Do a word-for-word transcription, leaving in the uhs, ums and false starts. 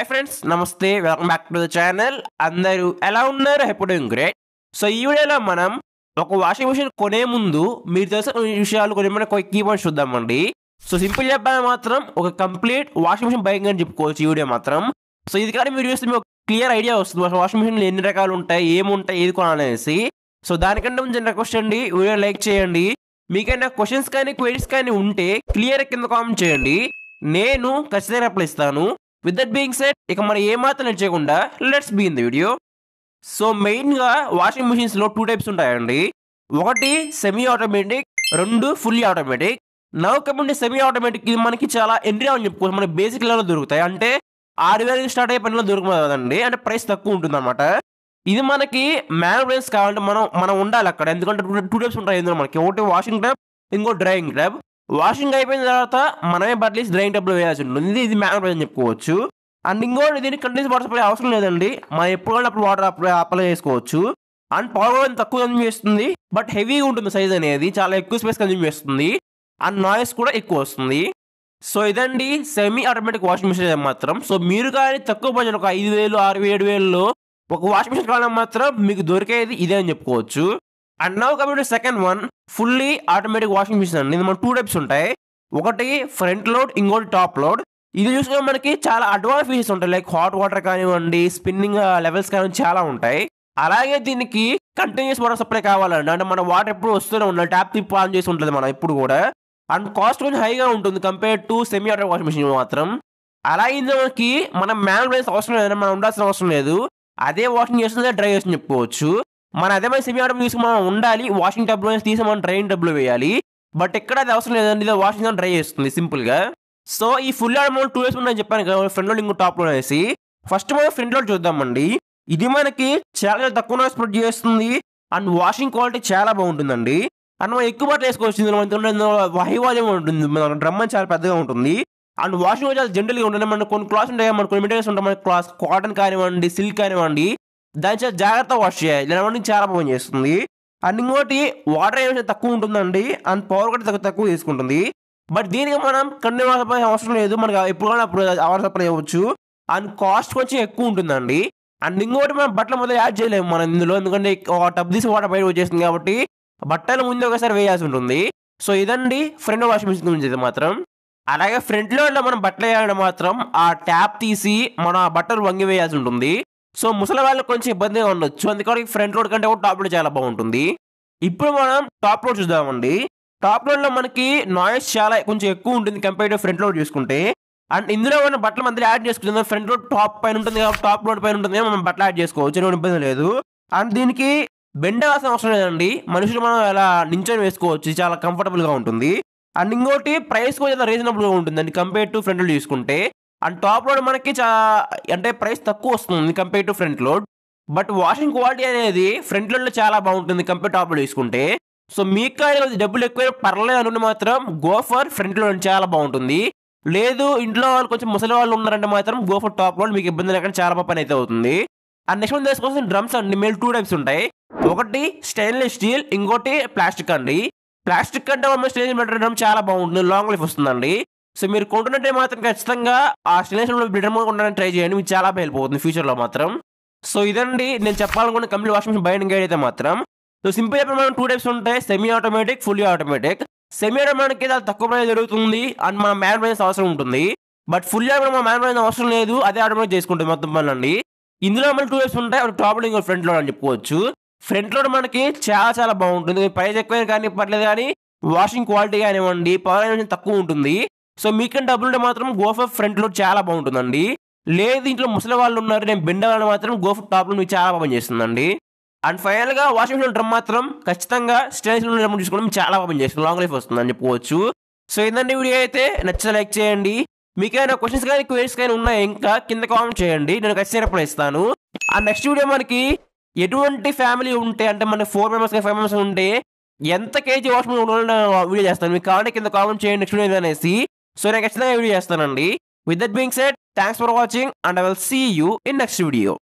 Hi friends, నమస్తే, welcome back to the channel. అందరూ ఎలా ఉన్నారు? హెప్ డూయింగ్ గ్రేట్. సో ఈ వీడియోలో మనం ఒక వాషింగ్ మెషిన్ కొనే ముందు మీరు తెలిసిన కొన్ని విషయాలు కొన్ని మన కీ పాయింట్స్ చూద్దామండి. సో సింపుల్ చెప్పాలి మాత్రం ఒక కంప్లీట్ వాషింగ్ మెషిన్ బైక్ అని చెప్పుకోవచ్చు ఈ వీడియో మాత్రం. సో ఇది కానీ మీరు చూస్తే మీకు క్లియర్ ఐడియా వస్తుంది వాషింగ్ మెషిన్లు ఎన్ని రకాలు ఉంటాయి, ఏముంటాయి, ఏది కొనాలనేసి. సో దానికంటే ముందు రిక్వెస్ట్ అండి, వీడియో లైక్ చేయండి. మీకైనా క్వశ్చన్స్ కానీ క్వైరీస్ కానీ ఉంటే క్లియర్ కింద కామెంట్ చేయండి, నేను ఖచ్చితంగా రిప్లై ఇస్తాను. విత్ దట్ బీయింగ్ సెడ్, ఇక మనం ఏమాత్రం నేను చేయకుండా let's begin the video. So మెయిన్గా వాషింగ్ మెషిన్స్లో టూ టైప్స్ ఉంటాయండి. ఒకటి సెమీ ఆటోమేటిక్, రెండు fully automatic. Now coming semi automatic ఇది మనకి చాలా ఎంట్రీ అని చెప్పుకోవచ్చు, మనకి బేసిక్ లెవెల్లో దొరుకుతాయి. అంటే ఆరు వేలకి స్టార్ట్ అయ్యే పనిలో దొరుకుతుంది కదండి, అంటే ప్రైస్ తక్కువ ఉంటుంది అనమాట. ఇది మనకి మ్యానువల్స్ కావాలంటే మనం మనం ఉండాలి అక్కడ, ఎందుకంటే టూ టైప్స్ ఉంటాయి ఇందులో మనకి. ఒకటి వాషింగ్ టబ్, ఇంకో డ్రైయింగ్ టబ్. వాషింగ్ అయిపోయిన తర్వాత మనమే బట్టలు డ్రైయింగ్ టబ్లో వేయాల్సి ఉంటుంది, ఇది మ్యానువల్ అని చెప్పుకోవచ్చు. అండ్ ఇంకోటి దీనికి కంటిన్యూస్ వాటర్ సప్లై అవసరం లేదండి, మనం ఎప్పుడు కానీ అప్పుడు వాటర్ అప్లై అప్లై చేసుకోవచ్చు. అండ్ పవర్ కూడా తక్కువ కన్జ్యూమ్ చేస్తుంది, బట్ హెవీగా ఉంటుంది సైజ్ అనేది, చాలా ఎక్కువ స్పేస్ కన్జ్యూమ్ చేస్తుంది. అండ్ నాయిస్ కూడా ఎక్కువ వస్తుంది. సో ఇదండి సెమీ ఆటోమేటిక్ వాషింగ్ మెషిన్ మాత్రం. సో మీరు కానీ తక్కువ బడ్జెట్ ఒక ఐదు వేలు ఆరు ఏడు వేలలో ఒక వాషింగ్ మెషిన్ కావాలని మాత్రం మీకు దొరికేది ఇదే అని చెప్పుకోవచ్చు. And now coming to second one, fully automatic washing machine అండి. ఇది మన టూ టైప్స్ ఉంటాయి, ఒకటి ఫ్రంట్ లోడ్, ఇంకోటి టాప్ లోడ్. ఇది చూసుకుంటే మనకి చాలా అడ్వాన్స్ ఫీచర్స్ ఉంటాయి, లైక్ హాట్ వాటర్ కానివ్వండి, స్పిన్నింగ్ లెవెల్స్ కానివ్వండి, చాలా ఉంటాయి. అలాగే దీనికి కంటిన్యూస్ వాటర్ సప్లై కావాలండి, అంటే మన వాటర్ ఎప్పుడు వస్తూనే ఉండాలి, ట్యాప్ తిప్పి ఆన్ చేసి ఉంటుంది మనం ఎప్పుడు కూడా. అండ్ కాస్ట్ కొంచెం హైగా ఉంటుంది compare to semi automatic washing machine మాత్రం. అలాగే ఇందులో మనకి మనం మ్యానువల్ అవసరం లేదు, మనం ఉండాల్సిన అవసరం లేదు, అదే వాషింగ్ చేస్తుంది డ్రై చేస్తుంది చెప్పుకోవచ్చు. మన అదే మన సెమీ ఆటోమేటిక్ తీసుకుని మనం ఉండాలి, వాషింగ్ టబ్లో తీసి మనం డ్రైయింగ్ టబ్లో వేయాలి. బట్ ఎక్కడ అది అవసరం లేదండి, ఇది వాషింగ్ డ్రై చేస్తుంది సింపుల్ గా. సో ఈ ఫుల్ ఆటోమేటిక్ టూ వేస్ ఉన్నాయని చెప్పాను కదా, ఫ్రంట్ లోడ్ ఇంకో టాప్ లోడ్ వేసి. ఫస్ట్ మనం ఫ్రంట్ లోడ్ చూద్దామండి. ఇది మనకి చాలా తక్కువ నాయిస్ ప్రొడ్యూస్ చేస్తుంది, అండ్ వాషింగ్ క్వాలిటీ చాలా బాగుంటుందండి. అండ్ మనం ఎక్కువ బట్టలు వేసుకోవచ్చు, హై వాల్యూమ్ ఉంటుంది, మన డ్రమ్ చాలా పెద్దగా ఉంటుంది. అండ్ వాషింగ్ కూడా చాలా జనరల్గా ఉంటుంది. మన కొన్ని క్లాస్ ఉంటాయి, మన కొన్ని మెటీరియల్స్ ఉంటాయి, మన క్లాస్ కాటన్ కానివ్వండి, సిల్క్ కానివ్వండి, దాని చాలా జాగ్రత్తగా వాష్ చేయాలి, దాని చాలా బాగా చేస్తుంది. అండ్ ఇంకోటి వాటర్ ఏమైనా తక్కువ ఉంటుందండి, అండ్ పవర్ కూడా తక్కువ తక్కువ తీసుకుంటుంది. బట్ దీనికి మనం కంటిన్యూ సప్లై అవసరం లేదు, మనకి ఎప్పుడు కానీ అప్పుడు అవర్ సప్లై అవ్వచ్చు. అండ్ కాస్ట్ కొంచెం ఎక్కువ ఉంటుందండి. అండ్ ఇంకోటి మనం బట్టల మొదలు యాడ్ చేయలేము మనం ఇందులో, ఎందుకంటే ఒక టబ్ తీసి వాటర్ బయట వచ్చేస్తుంది కాబట్టి బట్టలు ముందు ఒకసారి వేయాల్సి ఉంటుంది. సో ఇదండి ఫ్రంట్ వాషింగ్ మెషిన్ గురించి అయితే మాత్రం. అలాగే ఫ్రంట్ లోడ్లో మనం బట్టలు వేయాలంటే మాత్రం ఆ ట్యాప్ తీసి మన బట్టలు వంగి వేయాల్సి ఉంటుంది. సో ముసలి వాళ్ళకి కొంచెం ఇబ్బందిగా ఉండొచ్చు, అందుకని ఫ్రంట్ లోడ్ కంటే కూడా టాప్ లోడ్ చాలా బాగుంటుంది. ఇప్పుడు మనం టాప్ లోడ్ చూద్దామండి. టాప్ లోడ్ లో మనకి నాయిస్ చాలా కొంచెం ఎక్కువ ఉంటుంది కంపేర్ టు ఫ్రంట్ లోడ్ చూసుకుంటే. అండ్ ఇందులో మన బట్టలు మధ్యలో యాడ్ చేసుకుంటాం, ఫ్రంట్ లోడ్ టాప్ పైన ఉంటుంది కాబట్టి టాప్ లోడ్ పైన ఉంటుంది, మనం బట్టలు యాడ్ చేసుకోవచ్చు, ఎటువంటి ఇబ్బంది లేదు. అండ్ దీనికి బెండ్ అవ్వాల్సిన అవసరం లేదండి, మనుషులు మనం ఎలా నించొని వేసుకోవచ్చు, చాలా కంఫర్టబుల్ గా ఉంటుంది. అండ్ ఇంకోటి ప్రైస్ కూడా చాలా రీజనబుల్ గా ఉంటుందండి కంపేర్ టు ఫ్రంట్ లోడ్ చూసుకుంటే. అండ్ టాప్ లోడ్ మనకి చా అంటే ప్రైస్ తక్కువ వస్తుంది compare to front load, but washing quality అనేది ఫ్రంట్ లోడ్లో చాలా బాగుంటుంది కంపేర్ టాప్ లోడ్ తీసుకుంటే. సో మీకు కానీ డబ్బులు ఎక్కువ పర్లేదు అనుకుంటే మాత్రం గో ఫర్ ఫ్రంట్ లోడ్ చాలా బాగుంటుంది. లేదు ఇంట్లో వాళ్ళు కొంచెం ముసలి వాళ్ళు ఉన్నారంటే మాత్రం గో ఫర్ టాప్ లోడ్, మీకు ఇబ్బంది లేకుండా చాలా పని అయితే అవుతుంది. అండ్ నెక్స్ట్ వన్ తీసుకోవాల్సిన డ్రమ్స్ అండి, మేము టూ టైప్స్ ఉంటాయి, ఒకటి స్టెయిన్లెస్ స్టీల్, ఇంకోటి ప్లాస్టిక్ అండి. ప్లాస్టిక్ అంటే మన స్టెయిన్లెస్ మెటీరియల్ డ్రమ్ చాలా బాగుంటుంది, లాంగ్ లైఫ్ వస్తుందండి. సో మీరు కొంటున్నట్టే మాత్రం ఖచ్చితంగా ఆ స్టెయిన్లెస్ డ్రమ్ కొనడానికి ట్రై చేయండి, మీకు చాలా హెల్ప్ అవుతుంది ఫ్యూచర్లో మాత్రం. సో ఇదండి నేను చెప్పాలనుకున్న complete washing machine buying guide అయితే మాత్రం. సో సింపుల్ చెప్పిన మనం టూ టైప్స్ ఉంటాయి, semi automatic, fully automatic. Semi automatic చాలా తక్కువ ప్రైస్ జరుగుతుంది, అండ్ మన మ్యానువల్ అవసరం ఉంటుంది. బట్ ఫుల్లీ ఆటోమేటిక్ మన మ్యానువల్ అవసరం లేదు, అదే ఆటోమేటిక్ చేసుకుంటుంది మొత్తం పనులండి. ఇందులో మన టూ టైప్స్ ఉంటాయి, ఒక టాప్ లోడ్ ఇంకో ఫ్రంట్ లోడ్ అని చెప్పుకోవచ్చు. ఫ్రంట్ లోడ్ మనకి చాలా చాలా బాగుంటుంది, ప్రైస్ ఎక్కువ కానీ పర్లేదు, కానీ వాషింగ్ క్వాలిటీ కానివ్వండి, పవర్ అనేది తక్కువ ఉంటుంది. సో మీకంటే డబ్బులు మాత్రం గోఫర్ ఫ్రంట్ లోడ్ చాలా బాగుంటుందండి. లేదు ఇంట్లో ముసలి వాళ్ళు ఉన్నారు, నేను బెండ్ వాళ్ళు మాత్రం గోఫర్ టాప్ లోడ్ మీకు చాలా బాగా చేస్తుందండి. అండ్ ఫైనల్ గా వాషింగ్ మెషిన్ డ్రమ్ మాత్రం ఖచ్చితంగా స్టెయిన్లెస్ డ్రమ్ చూసుకోవడం చాలా బాగా చేస్తుంది, లాంగ్ లైఫ్ వస్తుందని చెప్పుకోవచ్చు. సో ఏంటంటే వీడియో అయితే నచ్చితే లైక్ చేయండి, మీకైనా క్వశ్చన్స్ కానీ క్వైరీస్ కానీ ఉన్నాయి ఇంకా కింద కామెంట్ చేయండి, నేను ఖచ్చితంగా రిప్లై ఇస్తాను. అండ్ నెక్స్ట్ వీడియో మనకి ఎటువంటి ఫ్యామిలీ ఉంటే, అంటే మన ఫోర్ మెంబర్స్ ఫైవ్ మెంబర్స్ ఉంటే ఎంత కేజీ వాషింగ్ మెషిన్ వీడియో చేస్తాను, మీకు కావాలంటే కింద కామెంట్ చేయండి నెక్స్ట్ వీడియో అనేసి. సో నేను ఖచ్చితంగా వీడియో చేస్తానండి. With that being said, thanks for watching and I will see you in next video.